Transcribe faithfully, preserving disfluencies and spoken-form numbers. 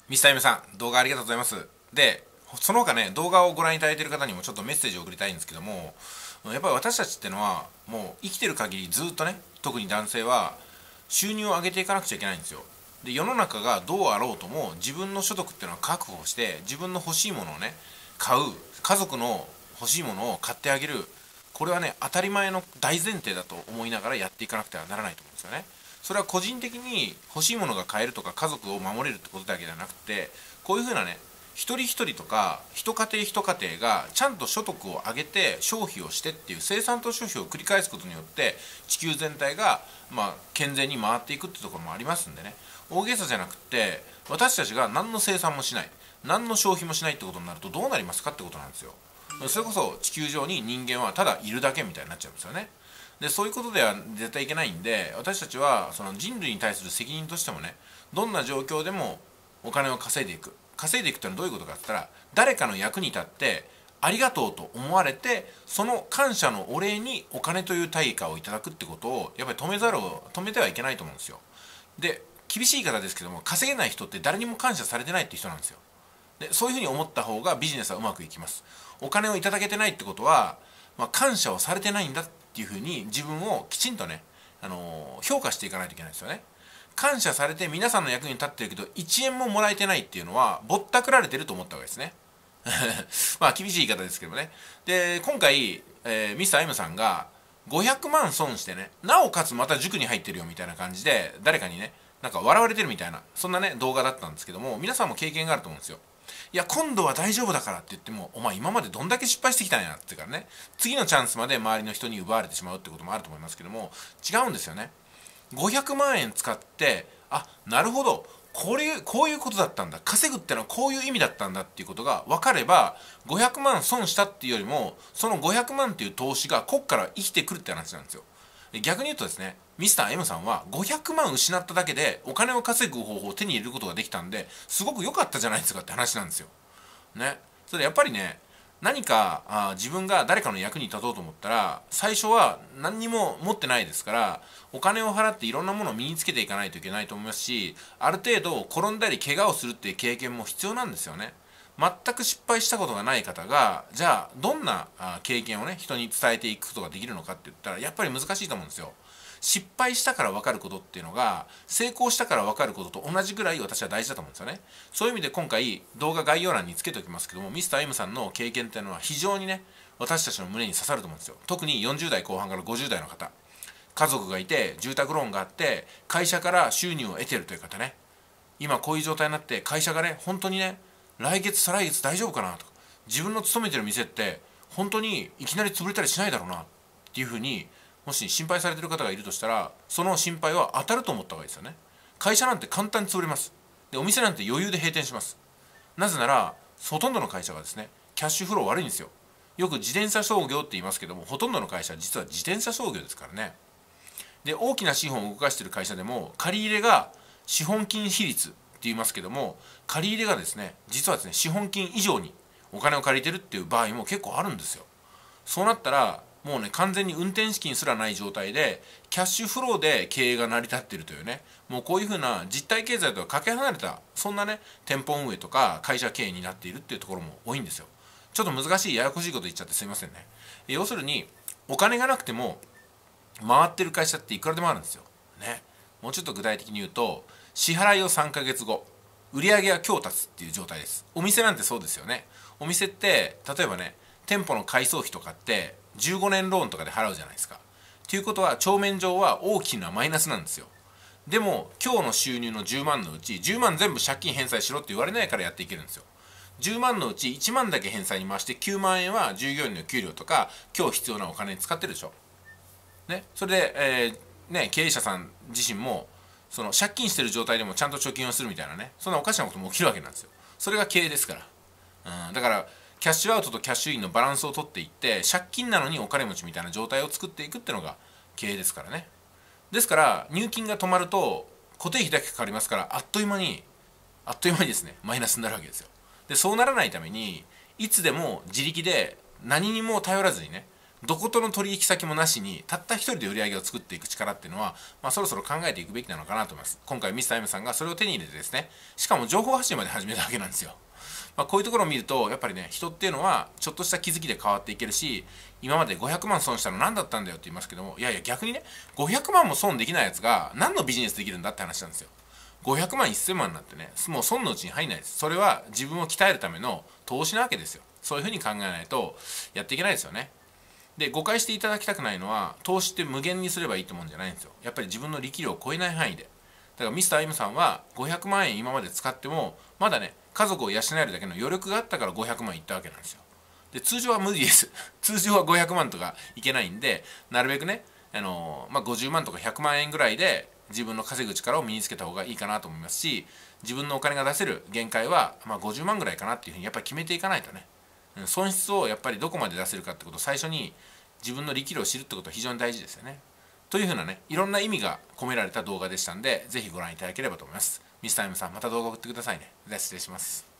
ミスター M さん、動画ありがとうございます。で、その他ね、動画をご覧いただいている方にもちょっとメッセージを送りたいんですけども、やっぱり私たちってのは、もう生きてる限りずっとね、特に男性は収入を上げていかなくちゃいけないんですよ。で、世の中がどうあろうとも、自分の所得っていうのは確保して、自分の欲しいものをね、買う、家族の欲しいものを買ってあげる、これはね、当たり前の大前提だと思いながらやっていかなくてはならないと思うんですよね。それは個人的に欲しいものが買えるとか家族を守れるってことだけじゃなくて、こういうふうなね、一人一人とか一家庭一家庭がちゃんと所得を上げて消費をしてっていう生産と消費を繰り返すことによって地球全体がまあ健全に回っていくってところもありますんでね、大げさじゃなくって私たちが何の生産もしない何の消費もしないってことになるとどうなりますかってことなんですよ。それこそ地球上に人間はただいるだけみたいになっちゃうんですよね。でそういうことでは絶対いけないんで、私たちはその人類に対する責任としてもね、どんな状況でもお金を稼いでいく稼いでいくってのはどういうことかって言ったら、誰かの役に立ってありがとうと思われて、その感謝のお礼にお金という対価をいただくってことをやっぱり止めざるを止めてはいけないと思うんですよ。で厳しい言い方ですけども、稼げない人って誰にも感謝されてないって人なんですよ。でそういうふうに思った方がビジネスはうまくいきます。お金をいただけてないってことは、まあ、感謝をされてないんだっていうふうに自分をきちんとね、あのー評価していかないといけないですよね。感謝されて皆さんの役に立ってるけどいちえんももらえてないっていうのはぼったくられてると思った方がいいですね。まあ厳しい言い方ですけどもね。で今回、えー、ミスター M さんがごひゃくまん損してね、なおかつまた塾に入ってるよみたいな感じで誰かにね、なんか笑われてるみたいな、そんなね動画だったんですけども、皆さんも経験があると思うんですよ。いや今度は大丈夫だからって言っても、お前今までどんだけ失敗してきたんやってからね、次のチャンスまで周りの人に奪われてしまうってこともあると思いますけども、違うんですよね。ごひゃくまんえん使って、あ、なるほど、これこういうことだったんだ、稼ぐってのはこういう意味だったんだっていうことが分かれば、ごひゃくまん損したっていうよりも、そのごひゃくまんっていう投資がこっから生きてくるって話なんですよ。逆に言うとですね、ミスター M さんはごひゃくまん失っただけでお金を稼ぐ方法を手に入れることができたんで、すごく良かったじゃないですかって話なんですよ。ね。それやっぱりね、何かあ自分が誰かの役に立とうと思ったら、最初は何にも持ってないですから、お金を払っていろんなものを身につけていかないといけないと思いますし、ある程度転んだり怪我をするっていう経験も必要なんですよね。全く失敗したことがない方が、じゃあどんな経験をね人に伝えていくことができるのかって言ったら、やっぱり難しいと思うんですよ。失敗したから分かることっていうのが成功したから分かることと同じぐらい私は大事だと思うんですよね。そういう意味で今回動画概要欄につけておきますけども、ミスター M さんの経験っていうのは非常にね、私たちの胸に刺さると思うんですよ。特によんじゅう代後半からごじゅう代の方、家族がいて住宅ローンがあって会社から収入を得ているという方ね、今こういう状態になって会社がね本当にね、来月再来月大丈夫かなとか、自分の勤めてる店って本当にいきなり潰れたりしないだろうなっていうふうにもし心配されてる方がいるとしたら、その心配は当たると思った方がいいですよね。会社なんて簡単に潰れます。でお店なんて余裕で閉店します。なぜならほとんどの会社がですね、キャッシュフロー悪いんですよ。よく自転車商業って言いますけども、ほとんどの会社は実は自転車商業ですからね。で大きな資本を動かしている会社でも借り入れが資本金比率って言いますけども、借り入れがですね実はですね資本金以上にお金を借りてるっていう場合も結構あるんですよ。そうなったらもうね、完全に運転資金すらない状態でキャッシュフローで経営が成り立っているというね、もうこういうふうな実体経済とはかけ離れた、そんなね店舗運営とか会社経営になっているっていうところも多いんですよ。ちょっと難しいややこしいこと言っちゃってすいませんね。要するにお金がなくても回ってる会社っていくらでもあるんですよ。ね。もうちょっと具体的に言うと、支払いをさんかげつご、売上が今日立つっていう状態です。お店なんてそうですよね。お店って例えばね、店舗の改装費とかってじゅうごねんローンとかで払うじゃないですか。ということは帳面上は大きなマイナスなんですよ。でも今日の収入のじゅうまんのうちじゅうまん全部借金返済しろって言われないからやっていけるんですよ。じゅうまんのうちいちまんだけ返済に回してきゅうまん円は従業員の給料とか今日必要なお金に使ってるでしょ。ね、それで、えーね、経営者さん自身もその借金してる状態でもちゃんと貯金をするみたいなね、そんなおかしなことも起きるわけなんですよ。それが経営ですから、うん、だからキャッシュアウトとキャッシュインのバランスを取っていって、借金なのにお金持ちみたいな状態を作っていくっていうのが経営ですからね。ですから入金が止まると固定費だけかかりますから、あっという間にあっという間にですねマイナスになるわけですよ。でそうならないためにいつでも自力で何にも頼らずにね、 どことの取引先もなしにたった一人で売り上げを作っていく力っていうのは、まあ、そろそろ考えていくべきなのかなと思います。今回ミスター M さんがそれを手に入れてですね、しかも情報発信まで始めたわけなんですよ。まあ、こういうところを見るとやっぱりね、人っていうのはちょっとした気づきで変わっていけるし、今までごひゃくまん損したの何だったんだよって言いますけども、いやいや逆にね、ごひゃくまんも損できないやつが何のビジネスできるんだって話なんですよ。ごひゃくまんせんまんなんてね、もう損のうちに入んないです。それは自分を鍛えるための投資なわけですよ。そういうふうに考えないとやっていけないですよね。で、誤解していただきたくないのは、投資って無限にすればいいってもんじゃないんですよ。やっぱり自分の力量を超えない範囲で。だからミスター M さんはごひゃくまんえん今まで使っても、まだね、家族を養えるだけの余力があったからごひゃくまんいったわけなんですよ。で、通常は無理です。通常はごひゃくまんとかいけないんで、なるべくね、あのー、まあ、ごじゅうまんとかひゃくまんえんぐらいで自分の稼ぐ力を身につけた方がいいかなと思いますし、自分のお金が出せる限界は、まあ、ごじゅうまんぐらいかなっていうふうにやっぱり決めていかないとね、損失をやっぱりどこまで出せるかってことを最初に自分の力量を知るってことは非常に大事ですよね。というふうなね、いろんな意味が込められた動画でしたんで、ぜひご覧いただければと思います。ミスター M さん、また動画送ってくださいね。では失礼します。